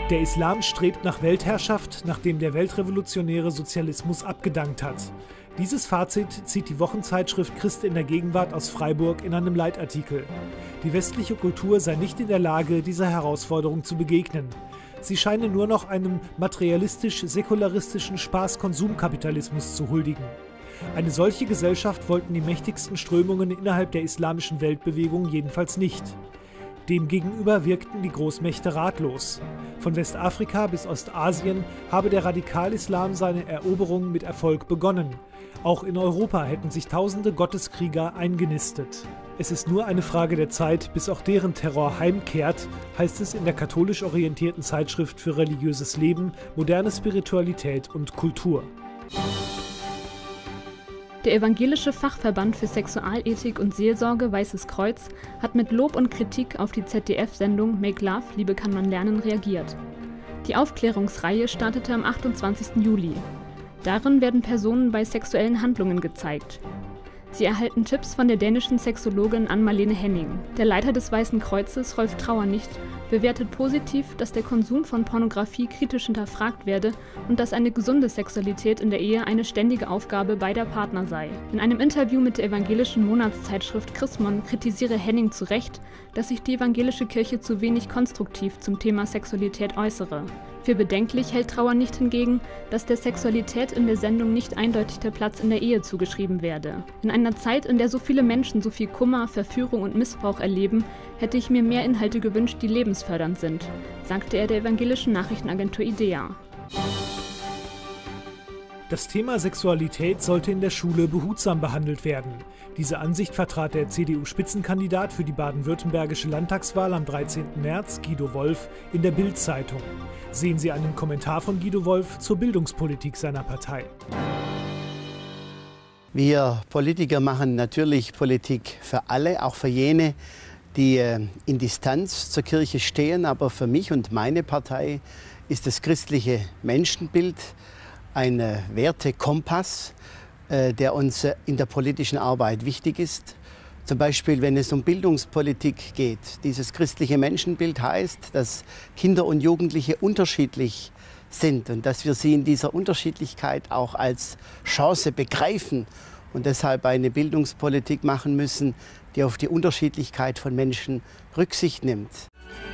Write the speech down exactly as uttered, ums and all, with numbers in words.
Der Islam strebt nach Weltherrschaft, nachdem der weltrevolutionäre Sozialismus abgedankt hat. Dieses Fazit zieht die Wochenzeitschrift Christ in der Gegenwart aus Freiburg in einem Leitartikel. Die westliche Kultur sei nicht in der Lage, dieser Herausforderung zu begegnen. Sie scheine nur noch einem materialistisch-säkularistischen Spaß-Konsumkapitalismus zu huldigen. Eine solche Gesellschaft wollten die mächtigsten Strömungen innerhalb der islamischen Weltbewegung jedenfalls nicht. Demgegenüber wirkten die Großmächte ratlos. Von Westafrika bis Ostasien habe der Radikalislam seine Eroberung mit Erfolg begonnen. Auch in Europa hätten sich tausende Gotteskrieger eingenistet. Es ist nur eine Frage der Zeit, bis auch deren Terror heimkehrt, heißt es in der katholisch orientierten Zeitschrift für religiöses Leben, moderne Spiritualität und Kultur. Der evangelische Fachverband für Sexualethik und Seelsorge Weißes Kreuz hat mit Lob und Kritik auf die Z D F-Sendung Make Love, Liebe kann man lernen reagiert. Die Aufklärungsreihe startete am achtundzwanzigsten Juli. Darin werden Personen bei sexuellen Handlungen gezeigt. Sie erhalten Tipps von der dänischen Sexologin Ann-Marlene Henning. Der Leiter des Weißen Kreuzes, Rolf Trauernicht, bewertet positiv, dass der Konsum von Pornografie kritisch hinterfragt werde und dass eine gesunde Sexualität in der Ehe eine ständige Aufgabe beider Partner sei. In einem Interview mit der evangelischen Monatszeitschrift Chrismon kritisiere Henning zu Recht, dass sich die evangelische Kirche zu wenig konstruktiv zum Thema Sexualität äußere. Für bedenklich hält Trauernicht hingegen, dass der Sexualität in der Sendung nicht eindeutig der Platz in der Ehe zugeschrieben werde. In einer Zeit, in der so viele Menschen so viel Kummer, Verführung und Missbrauch erleben, hätte ich mir mehr Inhalte gewünscht, die lebensfördernd sind, sagte er der evangelischen Nachrichtenagentur IDEA. Das Thema Sexualität sollte in der Schule behutsam behandelt werden. Diese Ansicht vertrat der C D U-Spitzenkandidat für die baden-württembergische Landtagswahl am dreizehnten März, Guido Wolf, in der Bild-Zeitung. Sehen Sie einen Kommentar von Guido Wolf zur Bildungspolitik seiner Partei. Wir Politiker machen natürlich Politik für alle, auch für jene, die in Distanz zur Kirche stehen. Aber für mich und meine Partei ist das christliche Menschenbild ein Wertekompass, der uns in der politischen Arbeit wichtig ist. Zum Beispiel, wenn es um Bildungspolitik geht. Dieses christliche Menschenbild heißt, dass Kinder und Jugendliche unterschiedlich sind und dass wir sie in dieser Unterschiedlichkeit auch als Chance begreifen und deshalb eine Bildungspolitik machen müssen, die auf die Unterschiedlichkeit von Menschen Rücksicht nimmt.